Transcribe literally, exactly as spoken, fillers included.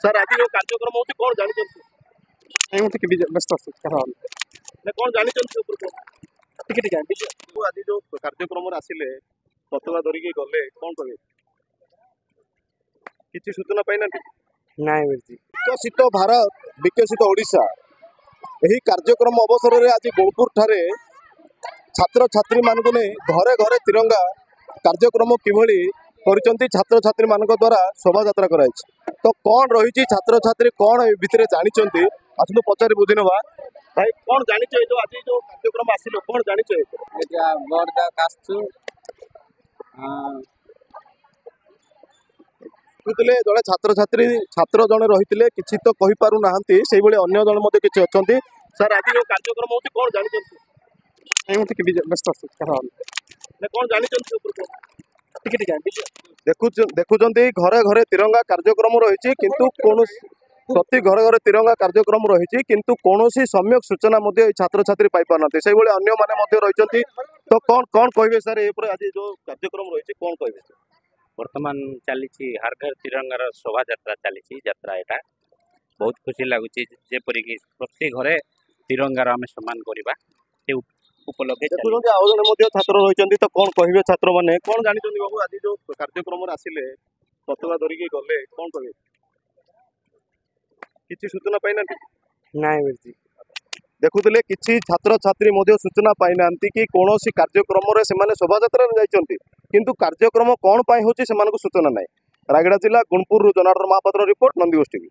Sir आज जो कार्यक्रम होती कौन जानी नहीं मुझे किसी व्यस्त आसुଛି କାରଣ मैं कौन जानी ऊपर को ଟିକେ ଟିକେ ବିଜୟ आज जो कार्यक्रम आसिले पतका धरिकी गले कौन कहे किसी सूचना पाई ना ନାଇଁ ବିରଜି विकसित भारत विकसित ओडिशा यही कार्यक्रम अवसर में आज गोलपुर ठारे छात्र छात्री मान घरे घरे तिरंगा कार्यक्रम किभली करिसेंती छात्र छात्री मान द्वारा शोभा यात्रा कराई तो कौन रही छात्र छात्री कौन भितर जानी आसतु पचारि बुझी नवा भाई कौन जानी जो आज जो कार्यक्रम आसिल कौन जानी এটা বড়দা কাস্তু देखुले जड़े छात्र छात्री छात्र जड़े रही किसी तो कही पारु नाहंती से भली अन्य जड़े मते किछि अछंती सर आज जो कार्यक्रम होती कौन जानी नहीं मुझे किसी व्यस्त आसुଛି କାରଣ मैं कौन जानी ऊपर को ଟିକେ ଟିକେ ବିଜୟ देखु देखुचंती घरे घरे तिरंगा कार्यक्रम रही किंतु कौनसी प्रति घरे घरे तिरंगा कार्यक्रम रही किंतु कौनसी सम्यक सूचना मध्य छात्र छात्री पाई पारनाते से भली अन्य माने मध्य रहिसंती तो कौन कौन कहबे सर ए पर आज जो कार्यक्रम रही कौन कहबे वर्तमान चली हर घर तिरंगार शोभा यात्रा चली यात्रा यहाँ बहुत खुशी लगुच जेपरिक प्रति घरे तिरंगार आम सम्मान करवा उपलब्धि देखुं आउ जड़े छात्र रही तो कौन कहे छात्र मैंने कौन जानी बाबू आज जो कार्यक्रम आसिले पतका धरिकी गले कौन कहे किसी सूचना पाई ना ନାଇଁ ବିରଜି देखुले किसी छात्र छात्री सूचना पाई ना कि कौन कार्यक्रम से शोभा यात्रा जाइंट किंतु कार्यक्रम कौन पाई होची से सूचना ना रायगड़ा जिला गुणपुर जनार्दन महापात्र रिपोर्ट नंदीगोष्ठी।